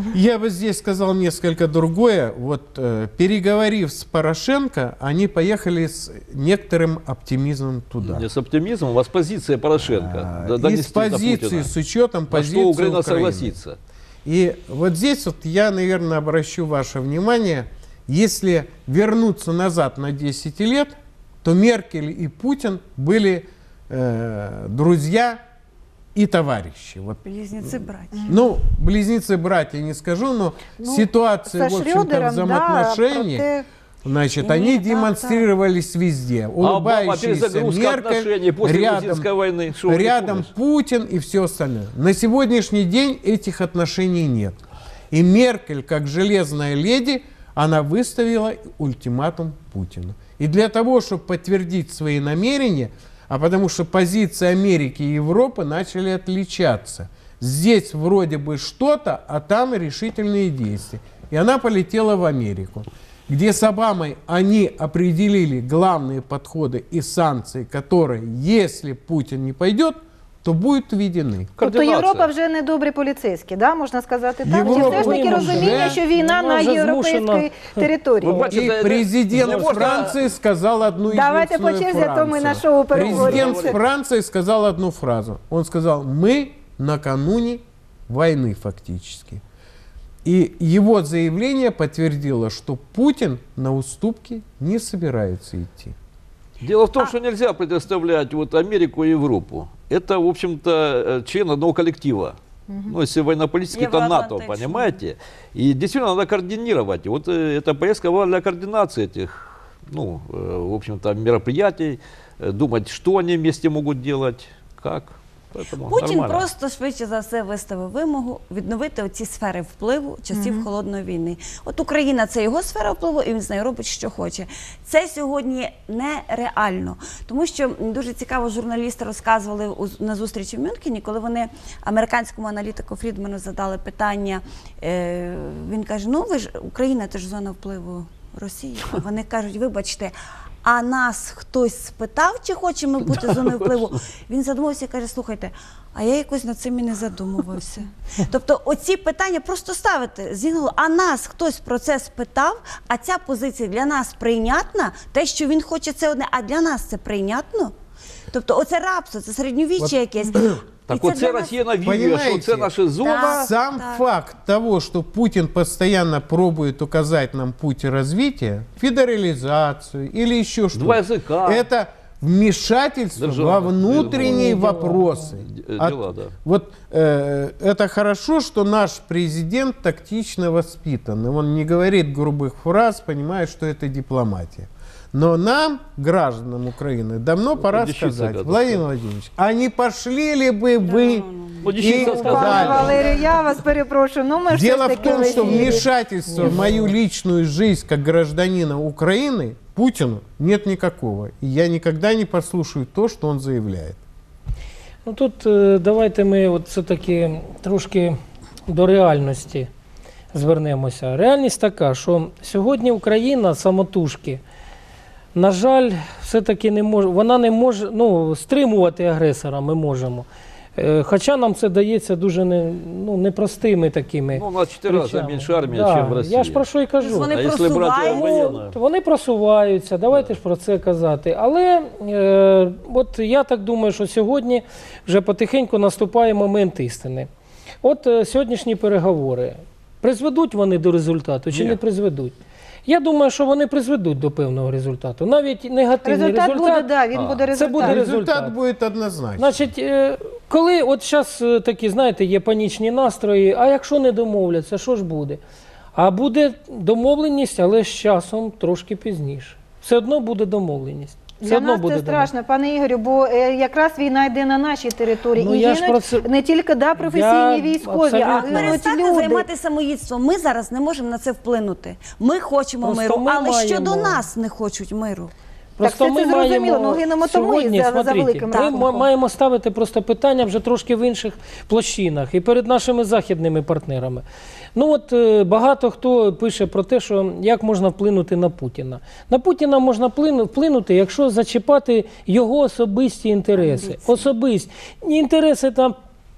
Я бы здесь сказал несколько другое. Вот э, переговорив с Порошенко, они поехали с некоторым оптимизмом туда. Не с оптимизмом, у вас позиция Порошенко. А, да- и донести с до позиции, Путина. с учетом На позиции что Украина Украины. согласится. И вот здесь вот я, наверное, обращу ваше внимание, если вернуться назад на десять лет, то Меркель и Путин были э, друзья и товарищи. Вот. Близнеці браті. Ну, близнецы-братья не скажу, но ну, ситуация, со в общем-то, Шрёдером, взаимоотношений, да, значит, И они так, демонстрировались везде. А Обама Улыбающийся перезагрузка отношений Меркель, после рядом, грузинской войны. Что, не рядом помнишь? Путин и все остальное. На сегодняшний день этих отношений нет. И Меркель, как железная леди, она выставила ультиматум Путину. И для того, чтобы подтвердить свои намерения, а потому что позиции Америки и Европы начали отличаться. здесь вроде бы что-то, а там решительные действия. И она полетела в Америку, где с Обамой они определили главные подходы и санкции, которые, если Путин не пойдет, то будуть введені. Тобто Європа вже не добрі поліцейські, да? Можна сказати так? Чи Європа все ж таки вже- розуміння, що війна вона на вже європейській змушена. території? Ви бачите, И это- президент не можно- Франции сказал одну Давайте единственную по черзі, а то ми фразу. на шоу переговоримо. Президент Франции сказал одну фразу. Он сказал: мы накануне войны фактически. И его заявление подтвердило, что Путин на уступки не собирается идти. Дело в том, что нельзя предоставлять вот Америку и Европу. Это, в общем-то, э, член одного коллектива. Ну, если военно-политически, это НАТО, Евроатлантический. понимаете? И действительно надо координировать. Вот э, эта поездка была для координации этих, ну, э, в общем-то, мероприятий, э, думать, что они вместе могут делать, как. Поэтому Путін нормально. просто швидше за все виставив вимогу відновити оці сфери впливу часів холодної війни. От Україна це його сфера впливу, і він з нею робить, що хоче. Це сьогодні нереально, тому що дуже цікаво, журналісти розказували у- на зустрічі в Мюнхені, коли вони американському аналітику Фрідману задали питання. Е, він каже: ну ви ж Україна, це ж зона впливу Росії. А вони кажуть: вибачте. А нас хтось спитав, чи хочемо бути зоною впливу? Він задумався і каже: слухайте, а я якось над цим і не задумувався. Тобто оці питання просто ставити з голови. А нас хтось про це спитав, а ця позиція для нас прийнятна? Те, що він хоче, це одне, а для нас це прийнятно? Тобто оце рабство, це середньовіччя якесь. Так І це вот, для це нас- Росія навіює, Понимаете? що це наша зона. Да. Сам так. факт того, что Путин постоянно пробует указать нам путь развития, федерализацию или еще Два что-то, языка. это вмешательство Державных, во внутренние дела. вопросы. Д- От- дела, да. Вот э, это хорошо, что наш президент тактично воспитан. И он не говорит грубых фраз, понимает, что это дипломатия. Но нам, гражданам Украины, давно пора дещица сказать: года, Владимир да. Владимирович, а не пошли ли бы вы Ну, дещица и сказала. Пане далее? Валерію, я вас перепрошую. Ну, ми ж все Дело ж в таки том, что ефірі. вмешательства в мою личную жизнь как гражданина Украины Путину нет никакого. И я никогда не послушаю то, что он заявляет. Ну тут е, давайте ми от все-таки трошки до реальності звернемося. Реальність така, що сьогодні Україна самотужки, на жаль, все-таки не може, вона не може, ну, стримувати агресора ми можемо. Е, Хоча нам це дається дуже не, ну, непростими такими. Ну, у нас чотири рази речами. більше армія, Да, ніж в Росії. Я ж про що і кажу. Вони А якщо брати просуваються. воєнне? Вони просуваються, давайте ж про це казати. Але е, от я так думаю, що сьогодні вже потихеньку наступає момент істини. От е, сьогоднішні переговори, призведуть вони до результату чи Ні. не призведуть? Я думаю, що вони призведуть до певного результату. Навіть негативний Результат результат. буде, да, він А, буде це результат. буде результат. Результат будет однозначно. Значить, е, коли от зараз такі, знаєте, є панічні настрої, а якщо не домовляться, що ж буде? А буде домовленість, але з часом трошки пізніше. Все одно буде домовленість. Все Для одно нас буде це страшно, пане Ігорю, бо е, якраз війна йде на нашій території. Ну, і я ж гинуть про це- не тільки да, професійні Я військові, а абсолютно- гинуть Перестаньте люди. займатися самоїдством. Ми зараз не можемо на це вплинути. Ми хочемо Просто миру, ми але маємо- щодо нас не хочуть миру. Просто Так, це- ми це зрозуміло, маємо ну, гинемо тому і сьогодні, за- за смотрите, великим ми рахунком. ма- маємо ставити просто питання вже трошки в інших площинах і перед нашими західними партнерами. Ну от е, багато хто пише про те, що як можна вплинути на Путіна. На Путіна можна вплину- вплинути, якщо зачіпати його особисті інтереси. Особисті. Інтереси там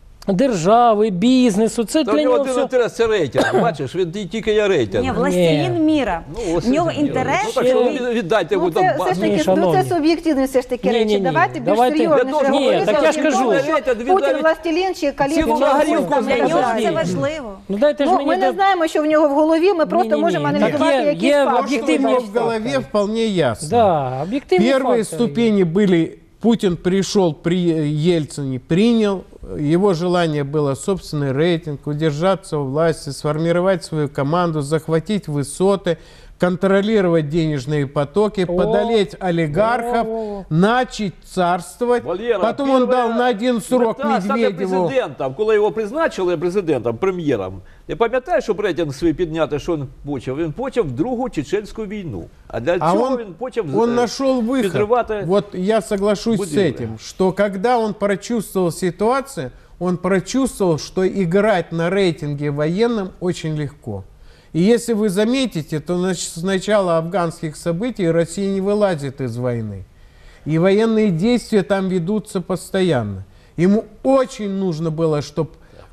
держави, бізнесу. Це Та в для нього нього один все... інтерес це рейтинг. Бачиш, він ті- тільки є рейтинг. Ні, властелін міра. Ну, ось В нього це- інтерес. Ну, так що Ще- від- віддайте Ну, йому це все Донбас. ж таки, Ні, ну, шановні. це суб'єктивні все ж таки Ні, ні, речі. ні. Давайте більш Давайте- серйозно Для того, щоб- говорити. Ні, так я ж Він кажу. думає, що Віддайте- Путін віддайте- властелін чи каліф, Цілу чи Магарівку щось там можна Для нього вибирає. це Подожди. важливо. Ну, дайте ж Ну, мені ми не дати- знаємо, що в нього в голові, ми просто Ні-ні-ні. можемо Так аналізувати є- якісь є факти. об'єктивні То, что у него в голове вполне ясно. Да, об'єктивні Первые фактори. ступени были: Путин пришел при Ельцине, принял, его желание было собственный рейтинг, удержаться у власти, сформировать свою команду, захватить высоты, контролировать денежные потоки, О. подолеть олигархов, О. начать царствовать. Валера, Потом он перша дал на один срок мета стати Медведеву. президентом, коли його призначили президентом, прем'єром. Ти пам'ятаєш, щоб рейтинг свій підняти, що він почав? Він почав Другу Чеченську війну. А для А цього он, він почав он е, нашел выход. підривати Вот я соглашусь с будівлі. этим, что когда он прочувствовал ситуацию, он прочувствовал, что играть на рейтинге военном очень легко. И если вы заметите, то нач- с начала афганских событий Россия не вылазит из войны. И военные действия там ведутся постоянно. Ему очень нужно было, чтобы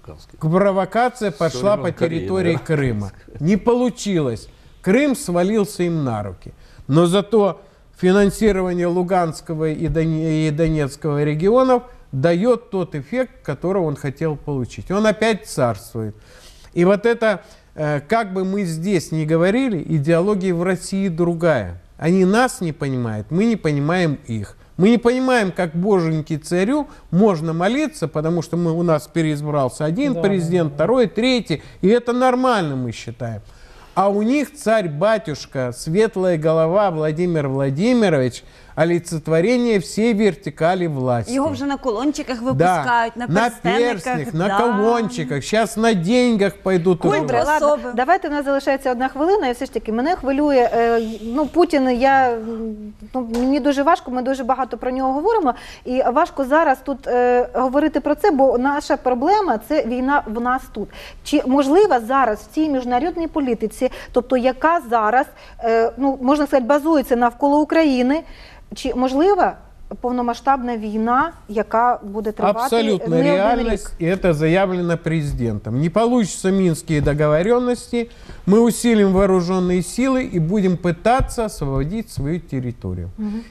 провокация пошла по территории Крыма. Не получилось. Крым свалился им на руки. Но зато финансирование Луганского и Доне- и Донецкого регионов дает тот эффект, который он хотел получить. Он опять царствует. И вот это, э, как бы мы здесь ни говорили, идеология в России другая. Они нас не понимают, мы не понимаем их. Мы не понимаем, как боженьки царю можно молиться, потому что мы, у нас переизбрался один Да, президент, да, да. второй, третий, и это нормально, мы считаем. А у них царь-батюшка, светлая голова Владимир Владимирович, олицетворение всей вертикали власти. Його вже на колончиках Да, випускають, на на перстенниках. перстнях, на да. колончиках, сейчас на деньгах пойдут. Ой, уже. бра- Ладно, особи. давайте, у нас залишається одна хвилина, і все ж таки мене хвилює, е, ну, Путін, я, м, ну, мені дуже важко, ми дуже багато про нього говоримо, і важко зараз тут е, говорити про це, бо наша проблема – це війна в нас тут. Чи можливо зараз в цій міжнародній політиці, тобто яка зараз, е, ну, можна сказати, базується навколо України, чи можлива повномасштабна війна, яка буде тривати Абсолютно не один реальность, рік? и это заявлено президентом. Не получится минские договоренности, мы усилим вооруженные силы и будем пытаться освободить свою территорию.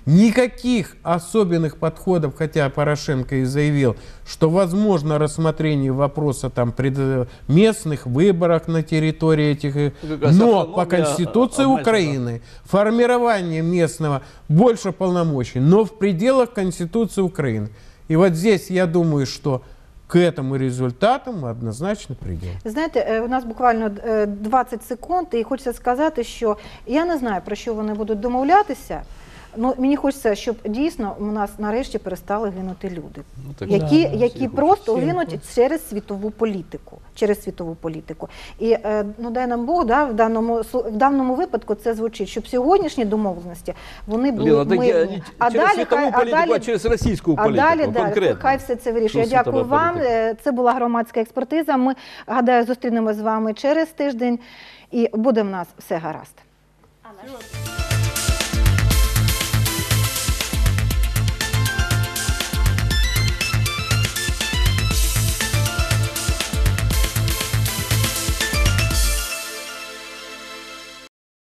Никаких особенных подходов, хотя Порошенко и заявил, что возможно рассмотрение вопроса там, пред местных выборах на территории этих, э, Какая-то но автономия по Конституции обмежена. Украины формирование местного больше полномочий, но в пределах Конституции Украины. И вот здесь я думаю, что к этому результату мы однозначно придем. Ви знаєте, е, у нас буквально е, двадцять секунд, і хочеться сказати, що я не знаю, про що вони будуть домовлятися. Ну, мені хочеться, щоб дійсно у нас нарешті перестали гинути люди, Ну, так, які, да, да, які всі просто хочуть. Всі гинуть хочуть. через світову політику. Через світову політику. І е, ну дай нам Бог, да, в даному су- в даному випадку це звучить, щоб сьогоднішні домовленості вони були Ліна, так я мирні. не А через далі світову хай- а політику, а далі- через російську А політику, далі, далі, конкретно. хай все це вирішує. Що Я дякую світова вам. політика? Е, Це була громадська експертиза. Ми, гадаю, зустрінемося з вами через тиждень, і буде в нас все гаразд.